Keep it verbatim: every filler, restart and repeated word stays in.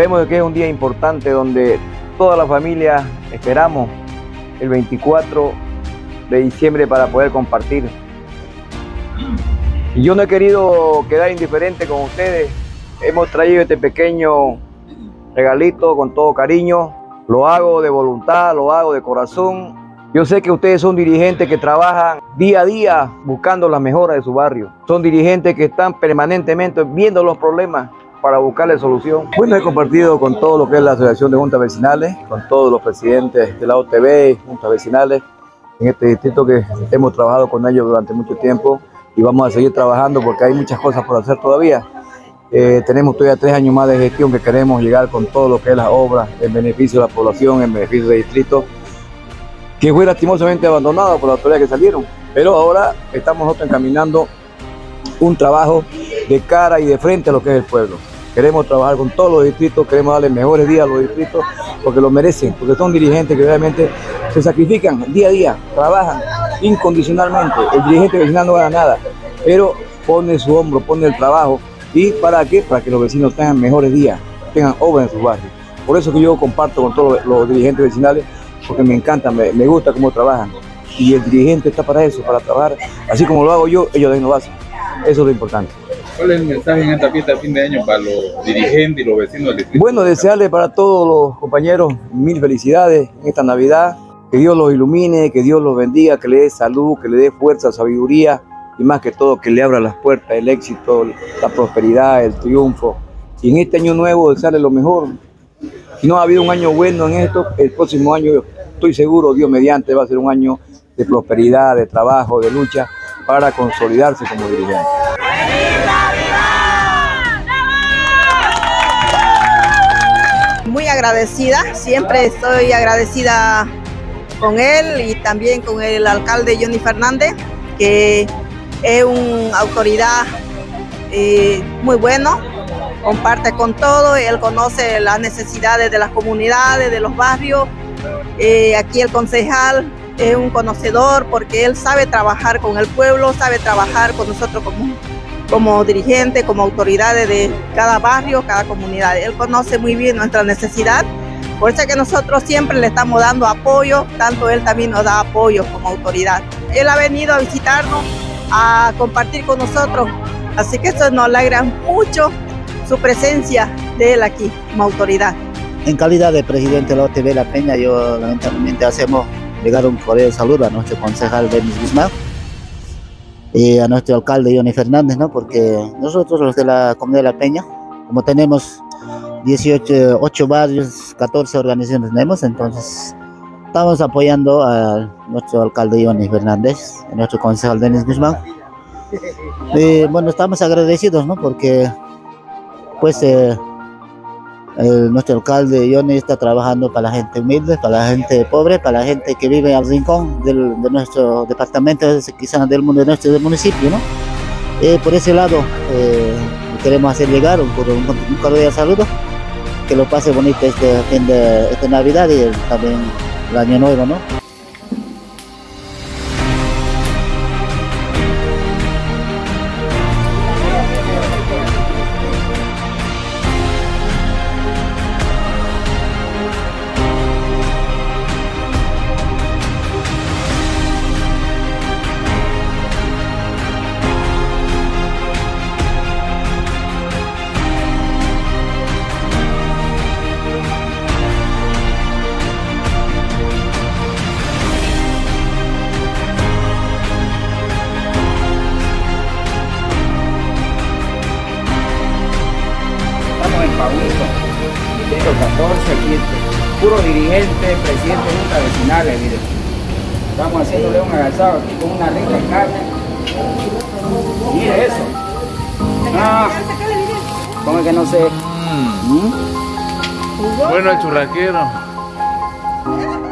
Sabemos que es un día importante donde toda la familia esperamos el veinticuatro de diciembre para poder compartir. Y yo no he querido quedar indiferente con ustedes. Hemos traído este pequeño regalito con todo cariño. Lo hago de voluntad, lo hago de corazón. Yo sé que ustedes son dirigentes que trabajan día a día buscando las mejoras de su barrio. Son dirigentes que están permanentemente viendo los problemas para buscarle solución. Bueno, he compartido con todo lo que es la Asociación de Juntas Vecinales, con todos los presidentes de la O T V, Juntas Vecinales, en este distrito que hemos trabajado con ellos durante mucho tiempo y vamos a seguir trabajando porque hay muchas cosas por hacer todavía. Eh, tenemos todavía tres años más de gestión que queremos llegar con todo lo que es las obras en beneficio de la población, en beneficio del distrito, que fue lastimosamente abandonado por las autoridades que salieron. Pero ahora estamos nosotros encaminando un trabajo de cara y de frente a lo que es el pueblo. Queremos trabajar con todos los distritos, queremos darle mejores días a los distritos porque lo merecen, porque son dirigentes que realmente se sacrifican día a día, trabajan incondicionalmente. El dirigente vecinal no gana nada, pero pone su hombro, pone el trabajo. ¿Y para qué? Para que los vecinos tengan mejores días, tengan obras en sus barrios. Por eso que yo comparto con todos los dirigentes vecinales, porque me encanta, me, me gusta cómo trabajan. Y el dirigente está para eso, para trabajar. Así como lo hago yo, ellos también lo hacen. Eso es lo importante. ¿Cuál es el mensaje en esta fiesta de fin de año para los dirigentes y los vecinos del distrito? Bueno, desearle para todos los compañeros mil felicidades en esta Navidad. Que Dios los ilumine, que Dios los bendiga, que le dé salud, que le dé fuerza, sabiduría y más que todo que le abra las puertas, el éxito, la prosperidad, el triunfo. Y en este año nuevo desearle lo mejor. Si no ha habido un año bueno en esto, el próximo año estoy seguro, Dios mediante, va a ser un año de prosperidad, de trabajo, de lucha para consolidarse como dirigente. Muy agradecida, siempre estoy agradecida con él y también con el alcalde Johnny Fernández, que es una autoridad eh, muy bueno, comparte con todo, él conoce las necesidades de las comunidades, de los barrios. Eh, aquí el concejal es un conocedor porque él sabe trabajar con el pueblo, sabe trabajar con nosotros como, como dirigentes, como autoridades de cada barrio, cada comunidad. Él conoce muy bien nuestra necesidad, por eso es que nosotros siempre le estamos dando apoyo, tanto él también nos da apoyo como autoridad. Él ha venido a visitarnos, a compartir con nosotros, así que eso nos alegra mucho su presencia de él aquí como autoridad. En calidad de presidente de la O T V La Peña, yo lamentablemente hacemos llegar un cordial saludo a nuestro concejal Denis Guzmán y a nuestro alcalde Johnny Fernández, ¿no? Porque nosotros los de la comunidad de La Peña, como tenemos dieciocho, ocho barrios, catorce organizaciones tenemos, entonces estamos apoyando a nuestro alcalde Johnny Fernández, a nuestro concejal Denis Guzmán. Y bueno, estamos agradecidos, ¿no? Porque pues eh, el, nuestro alcalde Johnny está trabajando para la gente humilde, para la gente pobre, para la gente que vive al rincón del, de nuestro departamento, quizás del, de nuestro del municipio, ¿no? Eh, por ese lado eh, queremos hacer llegar un, un, un cordial saludo, que lo pase bonito este fin de esta Navidad y el, también el año nuevo, ¿no? Distrito catorce, aquí puro dirigente, presidente de juntas vecinales, mire. Estamos haciéndole un agasado aquí con una rica carne. Mire eso. Ah, ¿cómo es que no sé? Mm. ¿Mm? Bueno, el churraquero.